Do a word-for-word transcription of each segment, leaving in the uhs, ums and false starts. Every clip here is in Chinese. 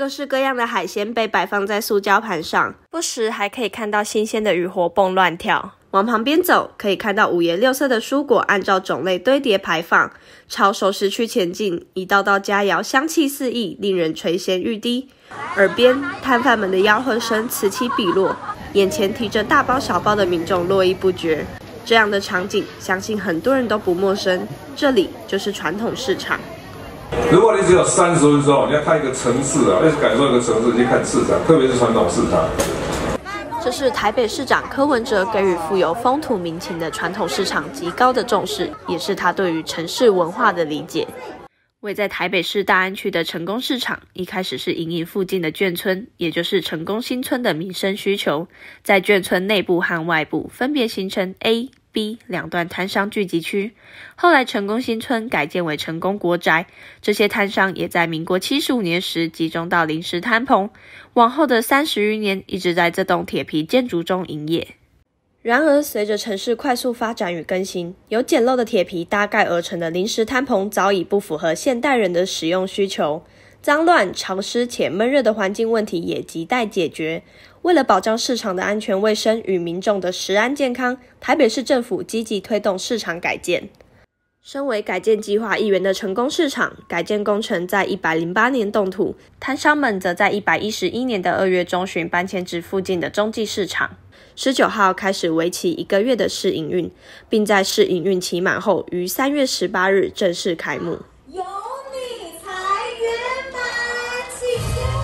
各式各样的海鲜被摆放在塑胶盘上，不时还可以看到新鲜的鱼活蹦乱跳。往旁边走，可以看到五颜六色的蔬果按照种类堆叠排放，朝熟食区前进，一道道佳肴香气四溢，令人垂涎欲滴。耳边摊贩们的吆喝声此起彼落，眼前提着大包小包的民众络绎不绝。这样的场景，相信很多人都不陌生，这里就是传统市场。 如果你只有三十分钟，你要看一个城市啊，要感受一个城市，去看市场，特别是传统市场。 这是台北市长柯文哲给予富有风土民情的传统市场极高的重视，也是他对于城市文化的理解。位在台北市大安区的成功市场，一开始是营营附近的眷村，也就是成功新村的民生需求，在眷村内部和外部分别形成 A、B 两段摊商聚集区。后来成功新村改建为成功国宅，这些摊商也在民国七十五年时集中到临时摊棚，往后的三十余年一直在这栋铁皮建筑中营业。然而，随着城市快速发展与更新，由简陋的铁皮搭盖而成的临时摊棚早已不符合现代人的使用需求，脏乱、潮湿且闷热的环境问题也亟待解决。为了保障市场的安全卫生与民众的食安健康，台北市政府积极推动市场改建。身为改建计划一员的成功市场，改建工程在一百零八年动土，摊商们则在一百一十一年的二月中旬搬迁至附近的中继市场。十九号开始为期一个月的试营运，并在试营运期满后于三月十八日正式开幕。有你才圆满起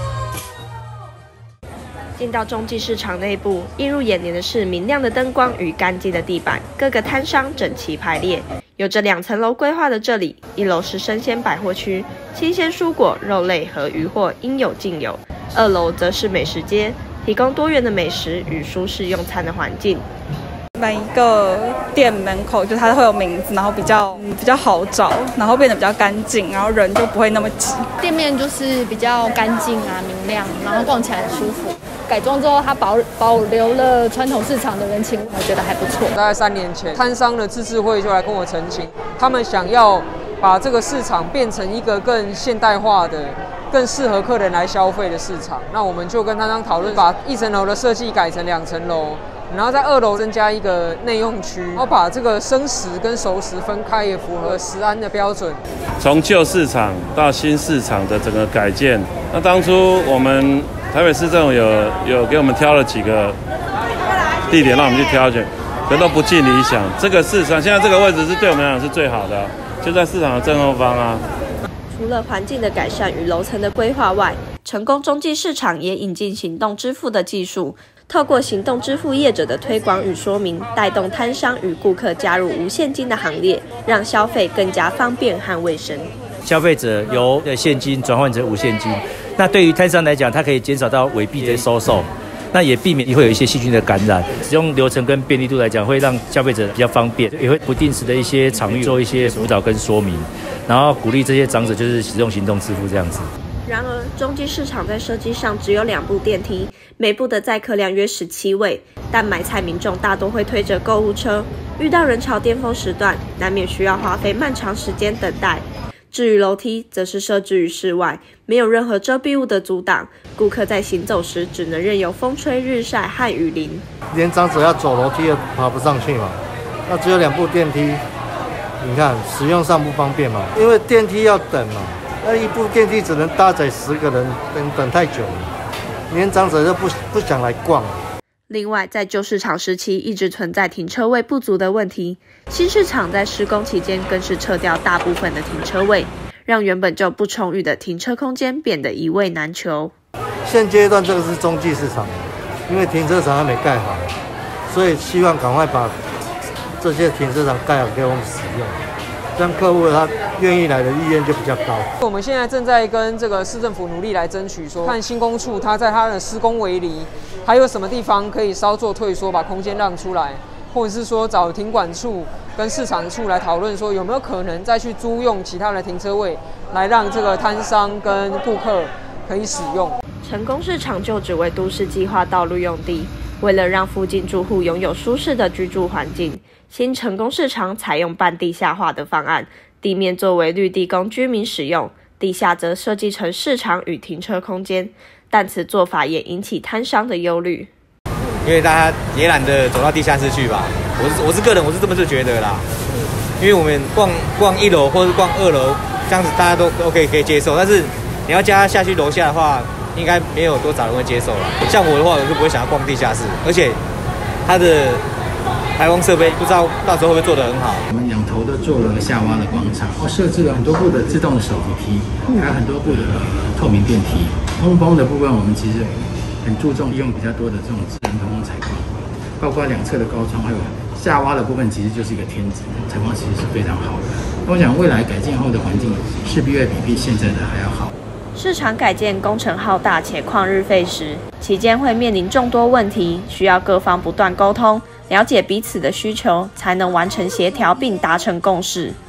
效。进到中继市场内部，映入眼帘的是明亮的灯光与干净的地板，各个摊商整齐排列。有着两层楼规划的这里，一楼是生鲜百货区，新鲜蔬果、肉类和鱼货应有尽有；二楼则是美食街，提供多元的美食与舒适用餐的环境。 每一个店门口就它会有名字，然后比较、嗯、比较好找，然后变得比较干净，然后人就不会那么挤。 店面就是比较干净啊、明亮，然后逛起来很舒服。改装之后，它保保留了传统市场的人情，我觉得还不错。 大概三年前，摊商的自治会就来跟我澄清，他们想要把这个市场变成一个更现代化的、更适合客人来消费的市场。那我们就跟摊商讨论，把一层楼的设计改成两层楼。然后在二楼增加一个内用区，然后把这个生食跟熟食分开，也符合食安的标准。 从旧市场到新市场的整个改建，那当初我们台北市政府有有给我们挑了几个地点让我们去挑选，可都不尽理想。这个市场现在这个位置是对我们来讲是最好的，就在市场的正后方啊。 除了环境的改善与楼层的规划外，成功中继市场也引进行动支付的技术。透过行动支付业者的推广与说明，带动摊商与顾客加入无现金的行列，让消费更加方便和卫生。 消费者由现金转换成无现金，那对于摊商来讲，它可以减少到违币的收受，那也避免会有一些细菌的感染。使用流程跟便利度来讲，会让消费者比较方便，也会不定时的一些场域做一些辅导跟说明，然后鼓励这些长者就是使用行动支付这样子。 然而，中继市场在设计上只有两部电梯，每部的载客量约十七位，但买菜民众大多会推着购物车，遇到人潮巅峰时段，难免需要花费漫长时间等待。至于楼梯，则是设置于室外，没有任何遮蔽物的阻挡，顾客在行走时只能任由风吹日晒和雨淋。 连长者要走楼梯也爬不上去嘛，那只有两部电梯，你看使用上不方便嘛，因为电梯要等嘛。那一部电梯只能搭载十个人，等等太久了，年长者就不不想来逛。 另外，在旧市场时期一直存在停车位不足的问题，新市场在施工期间更是撤掉大部分的停车位，让原本就不充裕的停车空间变得一位难求。 现阶段这个是中继市场，因为停车场还没盖好，所以希望赶快把这些停车场盖好给我们使用。让客户他愿意来的意愿就比较高。 我们现在正在跟这个市政府努力来争取说，看新工处他在他的施工围篱还有什么地方可以稍作退缩，把空间让出来，或者是说找停管处跟市场处来讨论说有没有可能再去租用其他的停车位，来让这个摊商跟顾客可以使用。 成功市场就只为都市计划道路用地，为了让附近住户拥有舒适的居住环境，新成功市场采用半地下化的方案，地面作为绿地供居民使用， 地下则设计成市场与停车空间，但此做法也引起摊商的忧虑。 因为大家也懒得走到地下室去吧，我是我是个人，我是这么就觉得啦。因为我们逛逛一楼或是逛二楼，这样子大家都 OK 可以接受，但是你要加下去楼下的话，应该没有多少人会接受啦。像我的话，我就不会想要逛地下室，而且它的排风设备不知道到时候会不会做得很好。 我们两头都做了下挖的广场，设置了很多部的自动的手扶梯，还有很多部的透明电梯。通风的部分，我们其实很注重用比较多的这种自然通风采光，包括两侧的高窗，还有下挖的部分，其实就是一个天井，采光其实是非常好的。我想未来改建后的环境势必会比现在的还要好。 市场改建工程浩大且旷日费时，期间会面临众多问题，需要各方不断沟通，了解彼此的需求，才能完成协调并达成共识。